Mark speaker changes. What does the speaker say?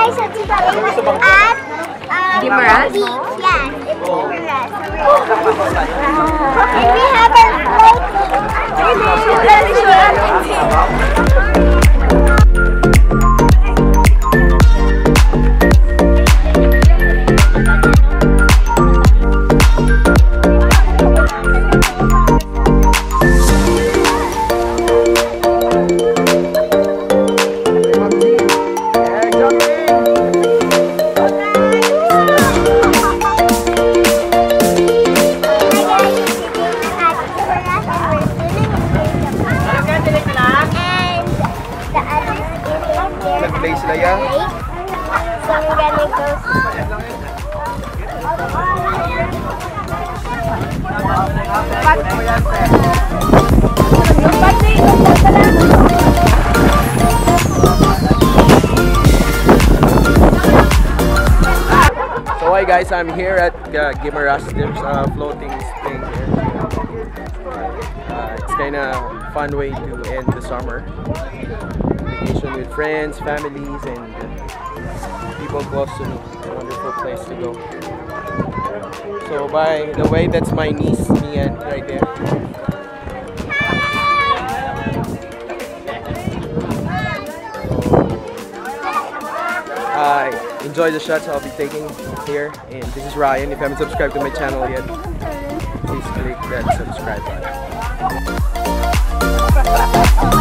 Speaker 1: guys, at
Speaker 2: Guimaras?
Speaker 1: Yes, it's Guimaras. And we have our
Speaker 3: place sila yan.
Speaker 1: So we're gonna go.
Speaker 3: So hi guys, I'm here at Guimaras. There's a floating thing here. It's kind of fun way to end the summer. Vacation with friends, families, and people close to me. A wonderful place to go. So by the way, that's my niece, Mian, right there. Enjoy the shots I'll be taking here. And this is Ryan. If you haven't subscribed to my channel yet, please click that subscribe button.